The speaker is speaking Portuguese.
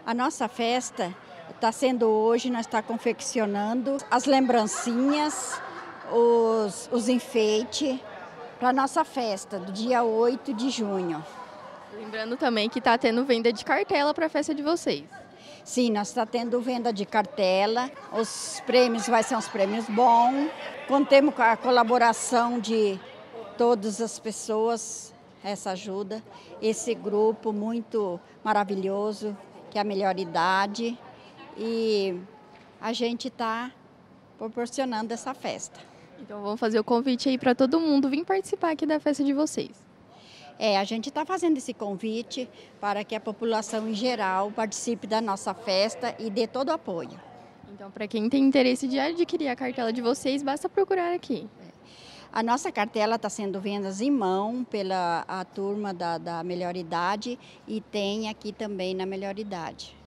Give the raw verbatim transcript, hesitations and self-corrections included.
A nossa festa está sendo hoje, nós está confeccionando as lembrancinhas, os, os enfeites para a nossa festa do dia oito de junho. Lembrando também que está tendo venda de cartela para a festa de vocês. Sim, nós está tendo venda de cartela, os prêmios vai ser uns prêmios bons. Contemos com a colaboração de todas as pessoas, essa ajuda, esse grupo muito maravilhoso, que é a Melhor Idade, e a gente está proporcionando essa festa. Então vamos fazer o convite aí para todo mundo vir participar aqui da festa de vocês. É, a gente está fazendo esse convite para que a população em geral participe da nossa festa e dê todo o apoio. Então, para quem tem interesse de adquirir a cartela de vocês, basta procurar aqui. A nossa cartela está sendo vendas em mão pela a turma da, da Melhor Idade e tem aqui também na Melhor Idade.